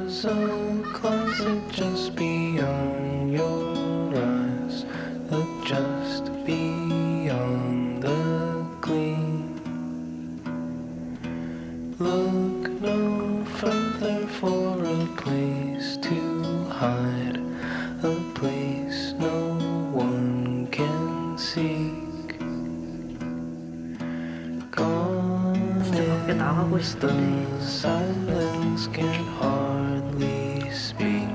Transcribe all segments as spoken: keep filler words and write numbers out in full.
There's a closet just beyond your eyes, look just beyond the gleam. Look no further for a place to hide, a place no one can seek. Gone is the silence, can hardly speak.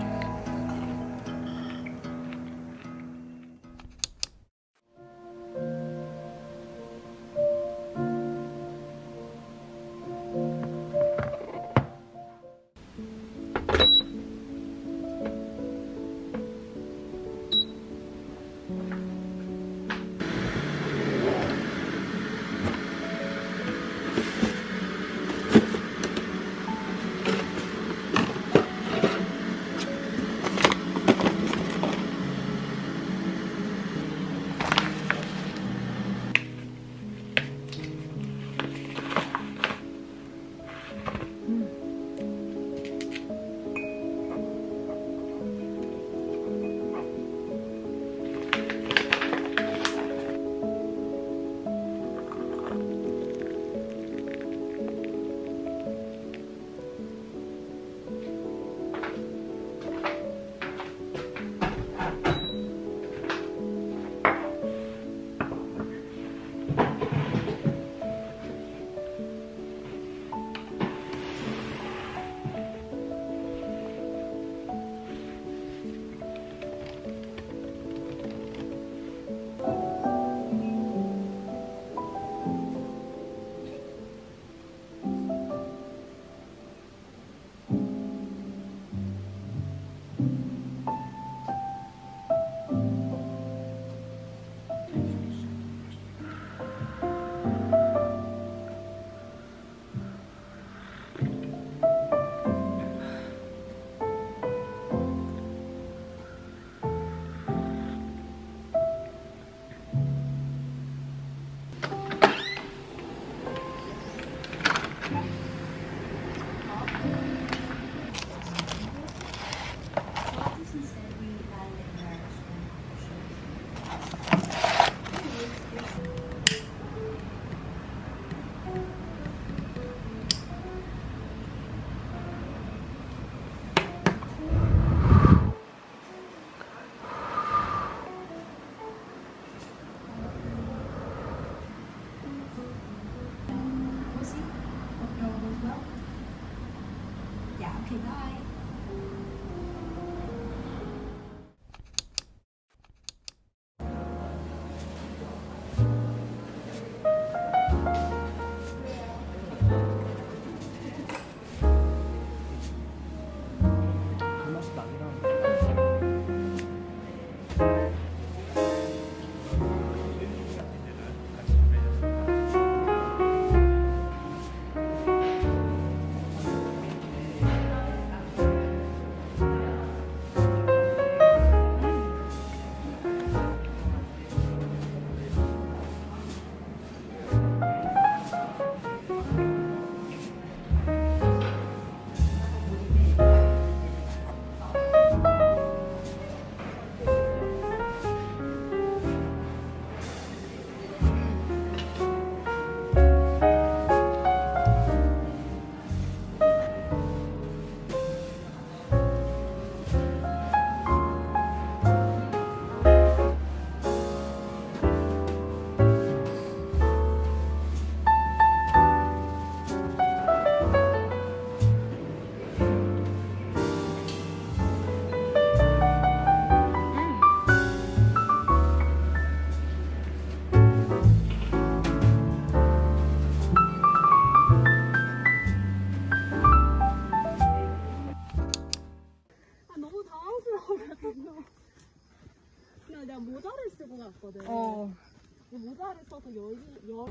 내가 모자를 쓰고 갔거든. 어. 모자를 써서 열기 열.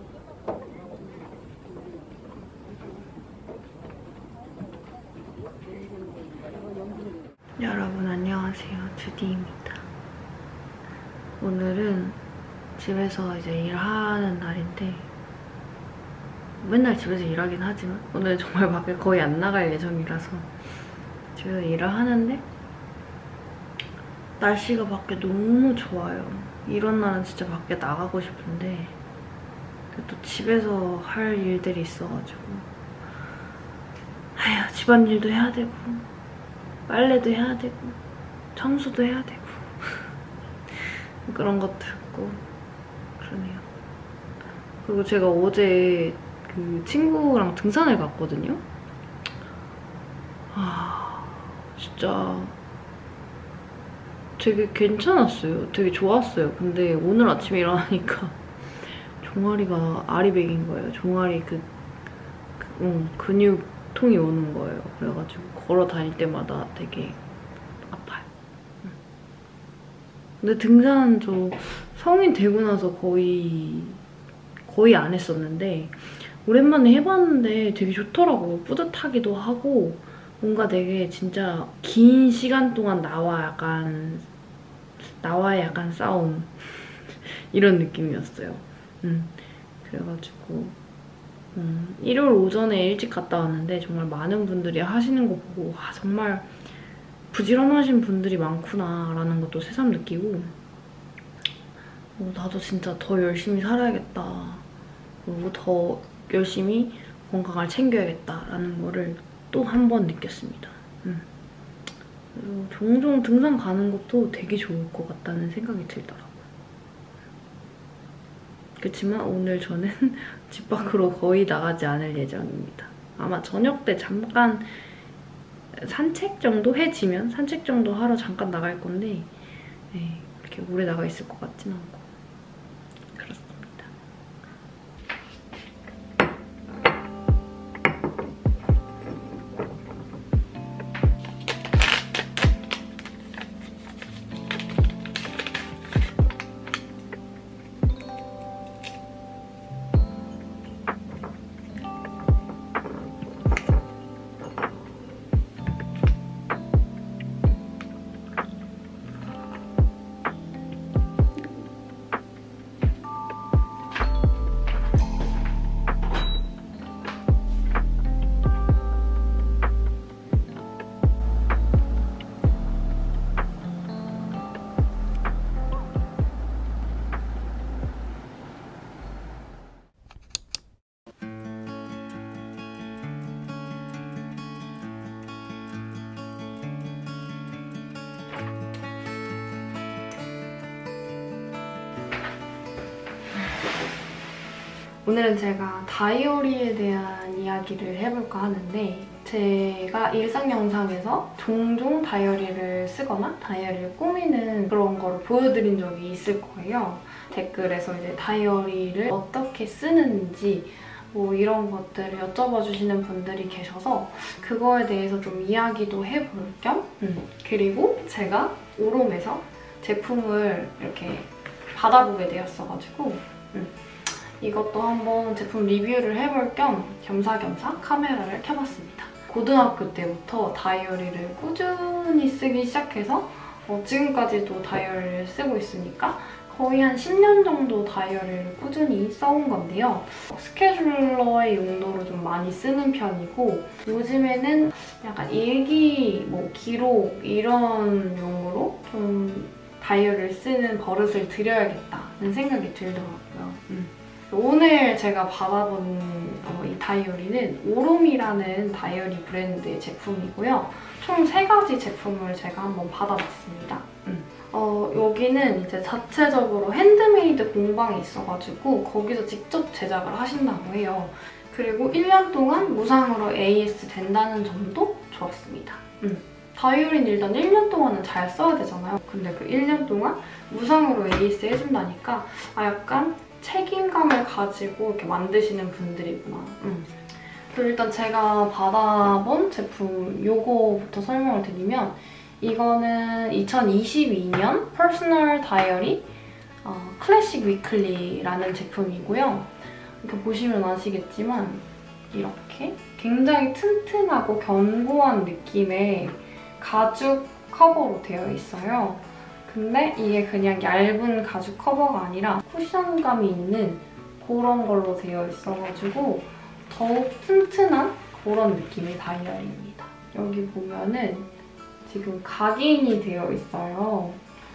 여러분 안녕하세요. 주디입니다. 오늘은 집에서 이제 일하는 날인데 맨날 집에서 일하긴 하지만 오늘 정말 밖에 거의 안 나갈 예정이라서 집에서 일을 하는데 날씨가 밖에 너무 좋아요. 이런 날은 진짜 밖에 나가고 싶은데 또 집에서 할 일들이 있어가지고 아휴, 집안일도 해야 되고 빨래도 해야 되고 청소도 해야 되고 그런 것도 있고 그러네요. 그리고 제가 어제 그 친구랑 등산을 갔거든요. 아, 진짜 되게 괜찮았어요. 되게 좋았어요. 근데 오늘 아침에 일어나니까 종아리가 아리백인 거예요. 종아리 그, 그 응, 근육통이 오는 거예요. 그래가지고 걸어 다닐 때마다 되게 아파요. 응. 근데 등산 저 성인 되고 나서 거의 거의 안 했었는데 오랜만에 해봤는데 되게 좋더라고요. 뿌듯하기도 하고 뭔가 되게 진짜 긴 시간 동안 나와 약간 나와의 약간 싸움 이런 느낌이었어요. 음, 그래가지고 음, 일요일 오전에 일찍 갔다 왔는데 정말 많은 분들이 하시는 거 보고 아, 정말 부지런하신 분들이 많구나 라는 것도 새삼 느끼고 어, 나도 진짜 더 열심히 살아야겠다. 그리고 더 열심히 건강을 챙겨야겠다라는 거를 또 한 번 느꼈습니다. 음. 그래서 종종 등산 가는 것도 되게 좋을 것 같다는 생각이 들더라고요. 그렇지만 오늘 저는 집 밖으로 거의 나가지 않을 예정입니다. 아마 저녁 때 잠깐 산책 정도 해지면 산책 정도 하러 잠깐 나갈 건데 네, 이렇게 오래 나가 있을 것 같진 않고 그렇습니다. 오늘은 제가 다이어리에 대한 이야기를 해볼까 하는데 제가 일상 영상에서 종종 다이어리를 쓰거나 다이어리를 꾸미는 그런 거를 보여드린 적이 있을 거예요. 댓글에서 이제 다이어리를 어떻게 쓰는지 뭐 이런 것들을 여쭤봐 주시는 분들이 계셔서 그거에 대해서 좀 이야기도 해볼 겸 음. 그리고 제가 오롬에서 제품을 이렇게 받아보게 되었어가지고 음. 이것도 한번 제품 리뷰를 해볼 겸 겸사겸사 카메라를 켜봤습니다. 고등학교 때부터 다이어리를 꾸준히 쓰기 시작해서 어, 지금까지도 다이어리를 쓰고 있으니까 거의 한 십 년 정도 다이어리를 꾸준히 써온 건데요. 스케줄러의 용도로 좀 많이 쓰는 편이고 요즘에는 약간 일기, 뭐 기록 이런 용으로 좀 다이어리를 쓰는 버릇을 들여야겠다는 생각이 들더라고요. 음. 오늘 제가 받아본 어, 이 다이어리는 오롬이라는 다이어리 브랜드의 제품이고요. 총 세 가지 제품을 제가 한번 받아봤습니다. 음. 어, 여기는 이제 자체적으로 핸드메이드 공방이 있어가지고 거기서 직접 제작을 하신다고 해요. 그리고 일 년 동안 무상으로 에이에스 된다는 점도 좋았습니다. 음. 다이어리는 일단 일 년 동안은 잘 써야 되잖아요. 근데 그 일 년 동안 무상으로 에이에스 해준다니까 아 약간 책임감을 가지고 이렇게 만드시는 분들이구나. 음. 그리고 일단 제가 받아본 제품 요거부터 설명을 드리면 이거는 이천이십이 년 퍼스널 다이어리 어, 클래식 위클리라는 제품이고요. 이렇게 보시면 아시겠지만 이렇게 굉장히 튼튼하고 견고한 느낌의 가죽 커버로 되어 있어요. 근데 이게 그냥 얇은 가죽 커버가 아니라 쿠션감이 있는 그런 걸로 되어 있어가지고 더욱 튼튼한 그런 느낌의 다이어리입니다. 여기 보면은 지금 각인이 되어 있어요.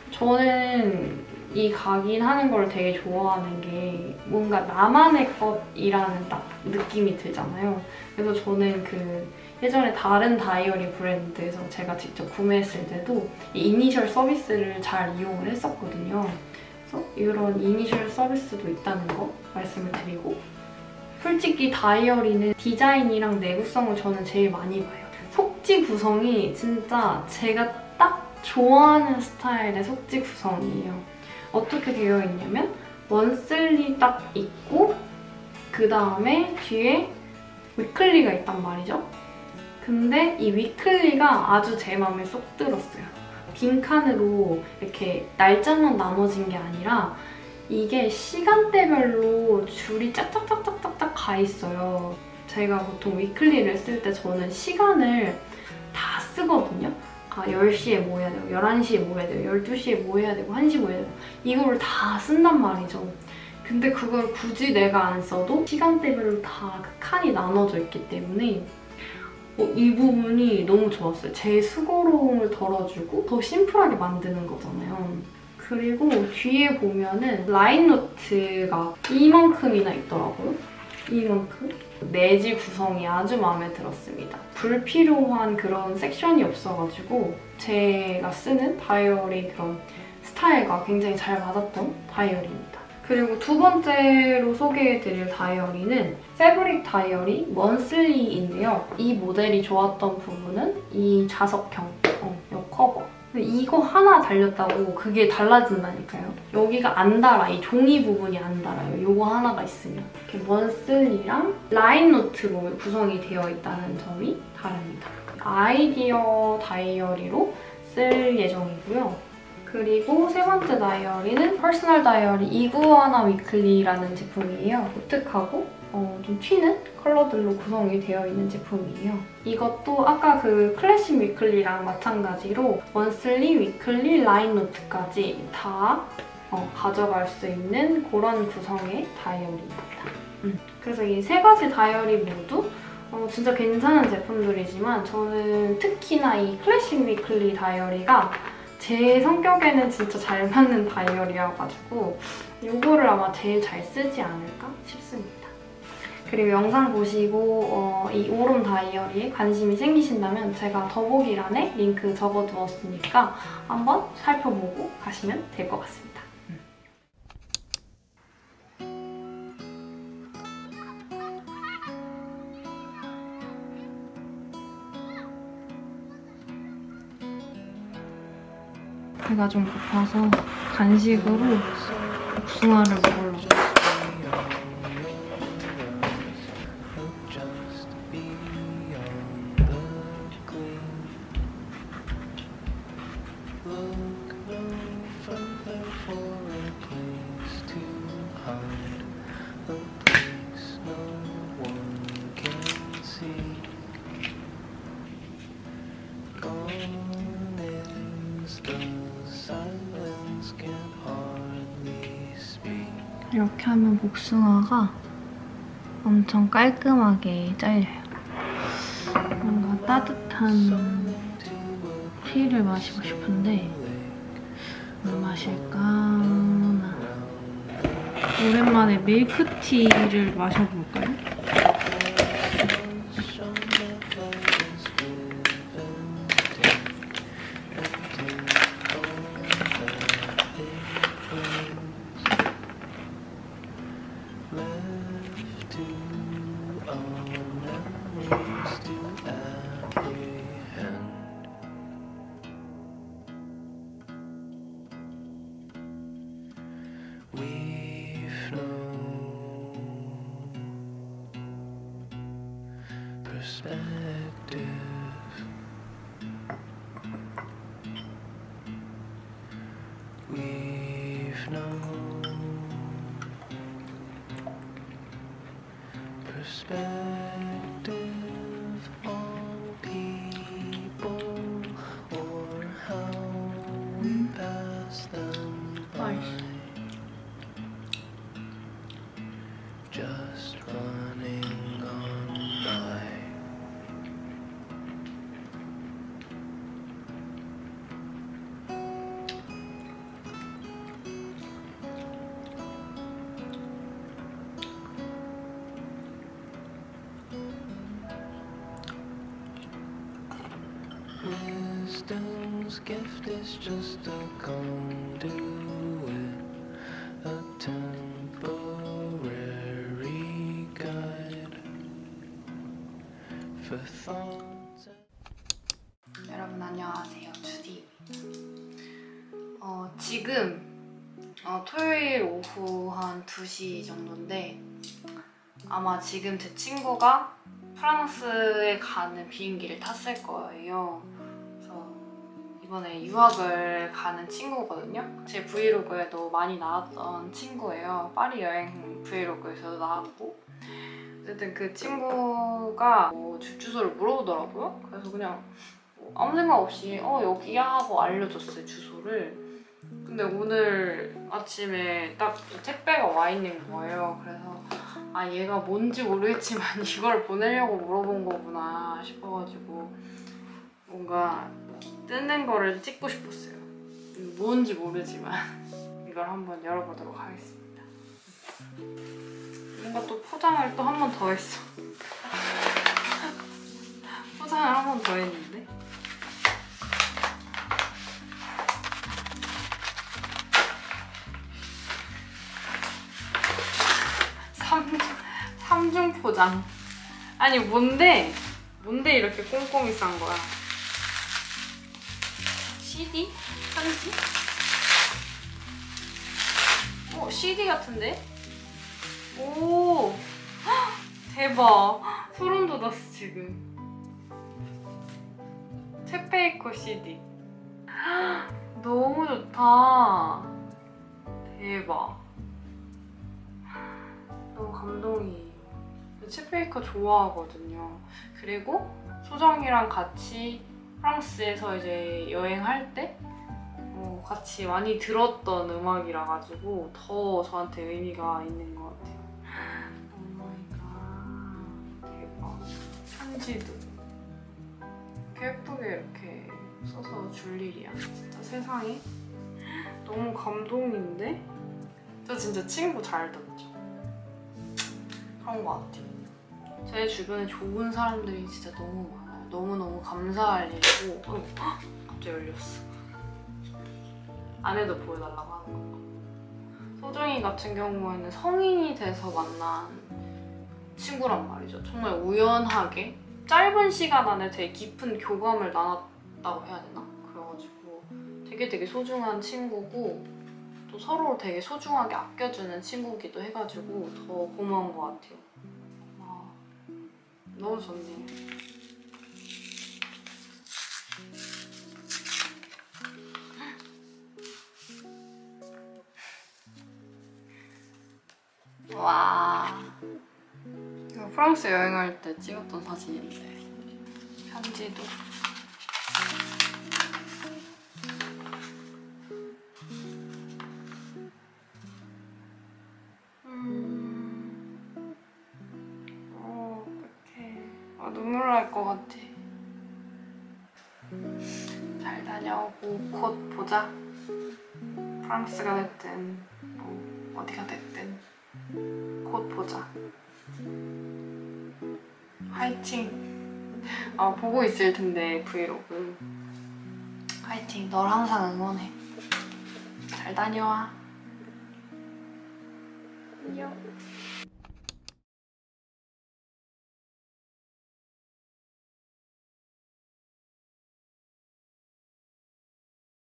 저는 이 각인하는 걸 되게 좋아하는 게 뭔가 나만의 것이라는 딱 느낌이 들잖아요. 그래서 저는 그 예전에 다른 다이어리 브랜드에서 제가 직접 구매했을 때도 이 이니셜 서비스를 잘 이용을 했었거든요. 그래서 이런 이니셜 서비스도 있다는 거 말씀을 드리고, 솔직히 다이어리는 디자인이랑 내구성을 저는 제일 많이 봐요. 속지 구성이 진짜 제가 딱 좋아하는 스타일의 속지 구성이에요. 어떻게 되어 있냐면 원슬리 딱 있고 그 다음에 뒤에 위클리가 있단 말이죠. 근데 이 위클리가 아주 제 마음에 쏙 들었어요. 빈칸으로 이렇게 날짜만 나눠진 게 아니라 이게 시간대별로 줄이 짝짝짝짝짝짝 가 있어요. 제가 보통 위클리를 쓸 때 저는 시간을 다 쓰거든요. 아, 열 시에 뭐 해야 되고, 열한 시에 뭐 해야 되고, 열두 시에 뭐 해야 되고, 한 시 뭐 해야 되고, 이거를 다 쓴단 말이죠. 근데 그걸 굳이 내가 안 써도 시간대별로 다 그 칸이 나눠져 있기 때문에 어, 이 부분이 너무 좋았어요. 제 수고로움을 덜어주고 더 심플하게 만드는 거잖아요. 그리고 뒤에 보면은 라인 노트가 이만큼이나 있더라고요. 이만큼. 내지 구성이 아주 마음에 들었습니다. 불필요한 그런 섹션이 없어가지고 제가 쓰는 다이어리 그런 스타일과 굉장히 잘 맞았던 다이어리입니다. 그리고 두 번째로 소개해드릴 다이어리는 패브릭 다이어리 먼슬리인데요. 이 모델이 좋았던 부분은 이 자석형, 어, 이 커버. 이거 하나 달렸다고 그게 달라진다니까요. 여기가 안 달아. 이 종이 부분이 안 달아요. 이거 하나가 있으면. 이렇게 먼슬리랑 라인 노트로 구성이 되어 있다는 점이 다릅니다. 아이디어 다이어리로 쓸 예정이고요. 그리고 세 번째 다이어리는 퍼스널 다이어리 이구아나 위클리라는 제품이에요. 독특하고 어, 좀 튀는 컬러들로 구성이 되어 있는 제품이에요. 이것도 아까 그 클래식 위클리랑 마찬가지로 먼슬리, 위클리, 라인 노트까지 다 어, 가져갈 수 있는 그런 구성의 다이어리입니다. 음. 그래서 이 세 가지 다이어리 모두 어, 진짜 괜찮은 제품들이지만 저는 특히나 이 클래식 위클리 다이어리가 제 성격에는 진짜 잘 맞는 다이어리여가지고 이거를 아마 제일 잘 쓰지 않을까 싶습니다. 그리고 영상 보시고 어, 이 오름 다이어리에 관심이 생기신다면 제가 더보기란에 링크 적어두었으니까 한번 살펴보고 가시면 될 것 같습니다. 배가 좀 고파서 간식으로 복숭아를 먹으려고. 이렇게 하면 복숭아가 엄청 깔끔하게 잘려요. 뭔가 따뜻한 티를 마시고 싶은데 뭘 마실까? 나 오랜만에 밀크티를 마셔볼까요? Wisdom's gift is just a conduit, a temporary guide for thoughts. 여러분 안녕하세요, 주디입니다. 어, 지금 어, 토요일 오후 한 두 시 정도인데 아마 지금 제 친구가 프랑스에 가는 비행기를 탔을 거예요. 그래서 이번에 유학을 가는 친구거든요. 제 브이로그에도 많이 나왔던 친구예요. 파리 여행 브이로그에서도 나왔고. 어쨌든 그 친구가 뭐 주, 주소를 물어보더라고요. 그래서 그냥 뭐 아무 생각 없이 어 여기야 하고 알려줬어요, 주소를. 근데 오늘 아침에 딱 택배가 와 있는 거예요. 그래서 아 얘가 뭔지 모르겠지만 이걸 보내려고 물어본 거구나 싶어가지고 뭔가 뜯는 거를 찍고 싶었어요. 뭔지 모르지만 이걸 한번 열어보도록 하겠습니다. 뭔가 또 포장을 또 한 번 더 했어. 포장을 한 번 더 했는데 삼중 포장. 아니 뭔데? 뭔데 이렇게 꼼꼼히 싼 거야? 씨디? 편지? 어, 씨디 같은데? 오! 헉, 대박! 소름 돋았어 지금. 챗 베이커 씨디. 헉, 너무 좋다. 대박. 너무 감동이에요. 챗 베이커 좋아하거든요. 그리고 소정이랑 같이 프랑스에서 이제 여행할 때 어, 같이 많이 들었던 음악이라 가지고 더 저한테 의미가 있는 것 같아요. 오마이갓 대박. 편지도 이렇게 예쁘게 이렇게 써서 줄 일이야. 진짜 세상에 너무 감동인데? 저 진짜 친구 잘 뒀죠. 그런 것 같아요. 제 주변에 좋은 사람들이 진짜 너무 많아요. 너무너무 감사할 일이고. 어, 갑자기 열렸어. 안에도 보여달라고 하는 거. 소정이 같은 경우에는 성인이 돼서 만난 친구란 말이죠. 정말 우연하게 짧은 시간 안에 되게 깊은 교감을 나눴다고 해야 되나? 그래가지고 되게 되게 소중한 친구고 또 서로 되게 소중하게 아껴주는 친구기도 해가지고 더 고마운 것 같아요. 와, 너무 좋네요. 와, 이거 프랑스 여행할 때 찍었던 사진인데 편지도. 눈물 날 것 같아. 잘 다녀오고 곧 보자. 프랑스가 됐든 뭐 어디가 됐든 곧 보자. 화이팅. 아 보고 있을 텐데 브이로그. 화이팅. 널 항상 응원해. 잘 다녀와. 안녕.